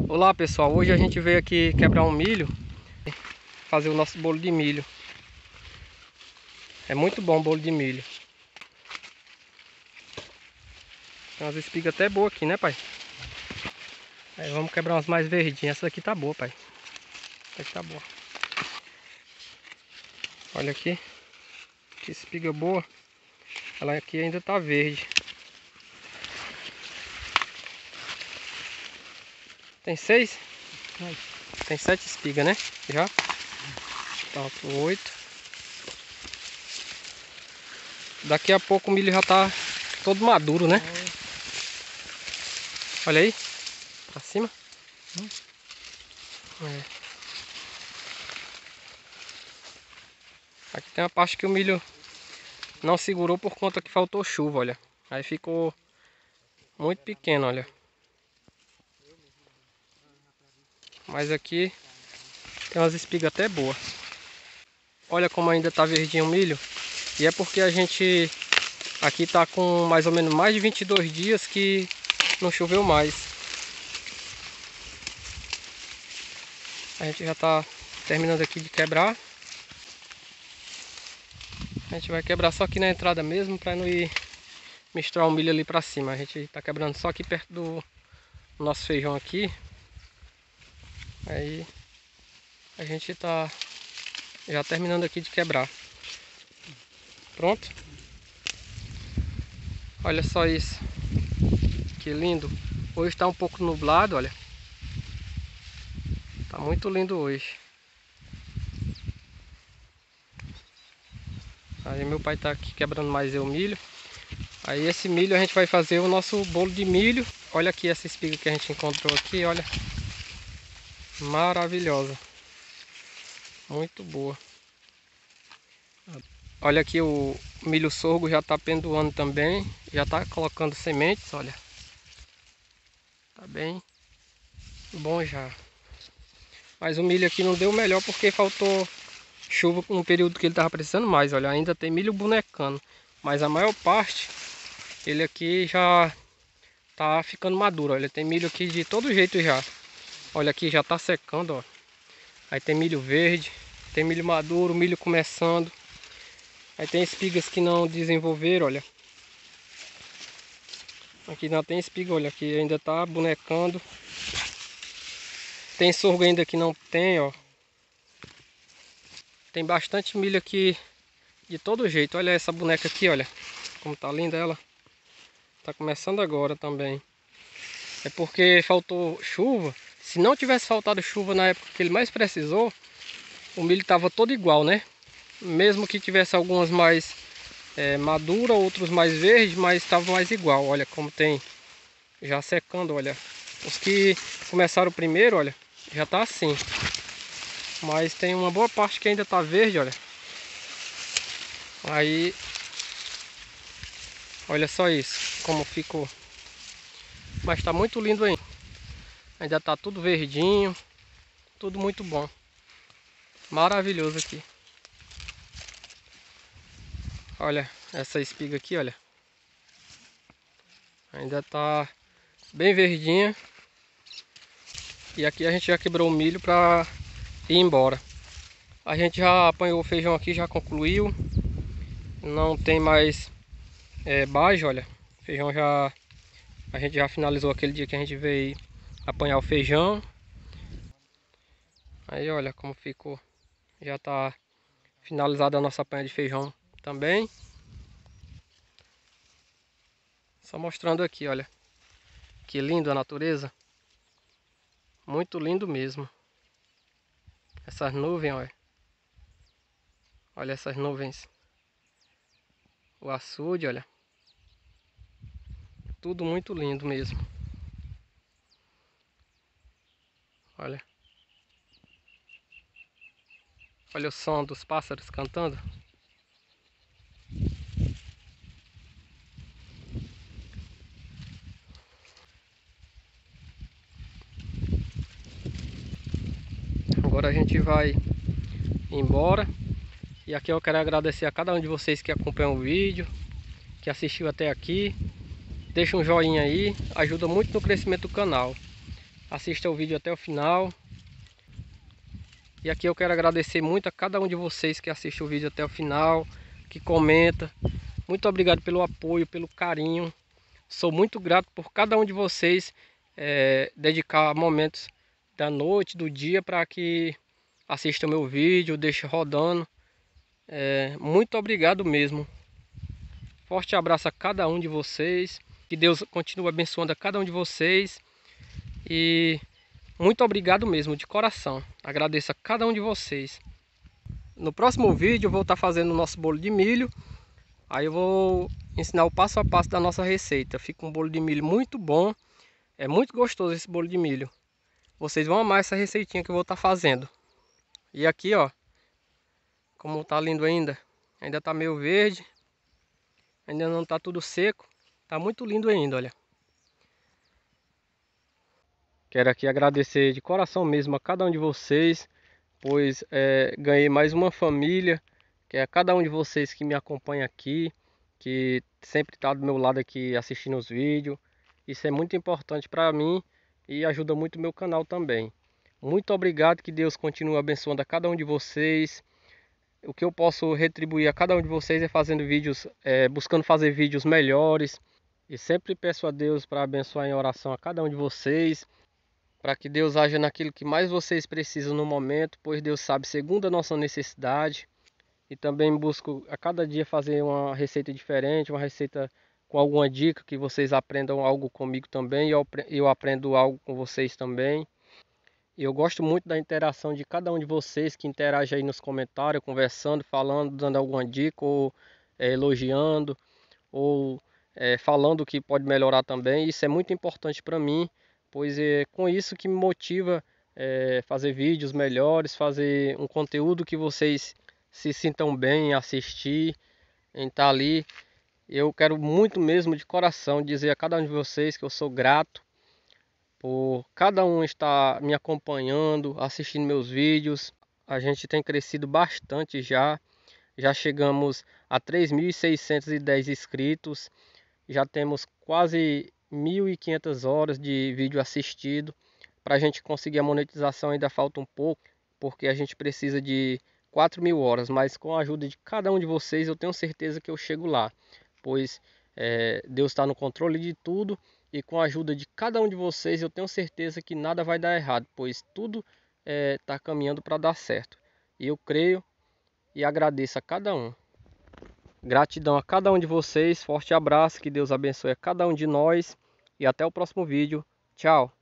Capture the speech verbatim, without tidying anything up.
Olá pessoal, hoje a gente veio aqui quebrar um milho, fazer o nosso bolo de milho. É muito bom o bolo de milho. Tem umas espigas até boas aqui, né pai? Aí vamos quebrar umas mais verdinhas. Essa daqui tá boa, pai. Essa aqui tá boa. Olha aqui, que espiga boa. Ela aqui ainda tá verde. Tem seis? Tem sete espigas, né? Já? Tá, oito. Daqui a pouco o milho já tá todo maduro, né? Olha aí. Pra cima. Hum. É. Aqui tem uma parte que o milho não segurou por conta que faltou chuva, olha. Aí ficou muito pequeno, olha. Mas aqui tem umas espigas até boas. Olha como ainda tá verdinho o milho. E é porque a gente aqui tá com mais ou menos mais de vinte e dois dias que não choveu mais. A gente já tá terminando aqui de quebrar. A gente vai quebrar só aqui na entrada mesmo, para não ir misturar o milho ali para cima. A gente tá quebrando só aqui perto do nosso feijão aqui. Aí a gente tá já terminando aqui de quebrar. Pronto. Olha só isso. Que lindo. Hoje tá um pouco nublado, olha. Tá muito lindo hoje. Aí meu pai tá aqui quebrando mais eu milho. Aí esse milho a gente vai fazer o nosso bolo de milho. Olha aqui essa espiga que a gente encontrou aqui, olha. Maravilhosa. Muito boa. Olha aqui o milho sorgo já tá pendoando também. Já tá colocando sementes, olha. Tá bem bom já. Mas o milho aqui não deu melhor porque faltou chuva no período que ele tava precisando mais, olha. Ainda tem milho bonecando. Mas a maior parte, ele aqui já tá ficando maduro, olha. Tem milho aqui de todo jeito já. Olha aqui, já tá secando, ó. Aí tem milho verde, tem milho maduro, milho começando. Aí tem espigas que não desenvolveram, olha. Aqui não tem espiga, olha, aqui ainda tá bonecando. Tem sorgo ainda que não tem, ó. Tem bastante milho aqui de todo jeito. Olha essa boneca aqui, olha. Como tá linda ela. Tá começando agora também. É porque faltou chuva. Se não tivesse faltado chuva na época que ele mais precisou, o milho tava todo igual, né? Mesmo que tivesse algumas mais é, maduras, outros mais verdes, mas estavam mais igual. Olha como tem já secando, olha. Os que começaram primeiro, olha, já tá assim. Mas tem uma boa parte que ainda tá verde, olha. Aí, olha só isso, como ficou. Mas tá muito lindo ainda. Ainda tá tudo verdinho, tudo muito bom. Maravilhoso aqui. Olha essa espiga aqui, olha. Ainda tá bem verdinha. E aqui a gente já quebrou o milho para ir embora. A gente já apanhou o feijão aqui, já concluiu. Não tem mais é, bage, olha. O feijão já... A gente já finalizou aquele dia que a gente veio apanhar o feijão. Aí olha como ficou. Já tá finalizada a nossa apanha de feijão também. Só mostrando aqui, olha. Que lindo a natureza. Muito lindo mesmo. Essas nuvens, olha. Olha essas nuvens. O açude, olha. Tudo muito lindo mesmo. Olha. Olha o som dos pássaros cantando. Agora a gente vai embora. E aqui eu quero agradecer a cada um de vocês que acompanhou o vídeo, que assistiu até aqui. Deixa um joinha aí, ajuda muito no crescimento do canal. Assista o vídeo até o final. E aqui eu quero agradecer muito a cada um de vocês que assiste o vídeo até o final, que comenta. Muito obrigado pelo apoio, pelo carinho. Sou muito grato por cada um de vocês é, dedicar momentos da noite, do dia, para que assistam meu vídeo, deixe rodando. É, muito obrigado mesmo. Forte abraço a cada um de vocês. Que Deus continue abençoando a cada um de vocês. E muito obrigado mesmo, de coração. Agradeço a cada um de vocês. No próximo vídeo eu vou estar fazendo o nosso bolo de milho. Aí eu vou ensinar o passo a passo da nossa receita. Fica um bolo de milho muito bom. É muito gostoso esse bolo de milho. Vocês vão amar essa receitinha que eu vou estar fazendo. E aqui, ó, como tá lindo ainda. Ainda tá meio verde. Ainda não tá tudo seco. Tá muito lindo ainda, olha. Quero aqui agradecer de coração mesmo a cada um de vocês, pois é, ganhei mais uma família, que é cada um de vocês que me acompanha aqui, que sempre está do meu lado aqui assistindo os vídeos. Isso é muito importante para mim e ajuda muito o meu canal também. Muito obrigado, que Deus continue abençoando a cada um de vocês. O que eu posso retribuir a cada um de vocês é fazendo vídeos, é, buscando fazer vídeos melhores. E sempre peço a Deus para abençoar em oração a cada um de vocês, para que Deus haja naquilo que mais vocês precisam no momento, pois Deus sabe segundo a nossa necessidade. E também busco a cada dia fazer uma receita diferente, uma receita com alguma dica, que vocês aprendam algo comigo também e eu, eu aprendo algo com vocês também. E eu gosto muito da interação de cada um de vocês que interage aí nos comentários, conversando, falando, dando alguma dica, ou é, elogiando, ou é, falando que pode melhorar também. Isso é muito importante para mim, pois é com isso que me motiva é, fazer vídeos melhores, fazer um conteúdo que vocês se sintam bem em assistir, em estar ali. Eu quero muito mesmo, de coração, dizer a cada um de vocês que eu sou grato por cada um estar me acompanhando, assistindo meus vídeos. A gente tem crescido bastante já. Já chegamos a três mil seiscentos e dez inscritos. Já temos quase mil e quinhentas horas de vídeo assistido. Para a gente conseguir a monetização ainda falta um pouco, porque a gente precisa de quatro mil horas. Mas com a ajuda de cada um de vocês, eu tenho certeza que eu chego lá. Pois é, Deus está no controle de tudo. E com a ajuda de cada um de vocês, eu tenho certeza que nada vai dar errado, pois tudo está é, caminhando para dar certo. E eu creio e agradeço a cada um. Gratidão a cada um de vocês, forte abraço, que Deus abençoe a cada um de nós e até o próximo vídeo. Tchau!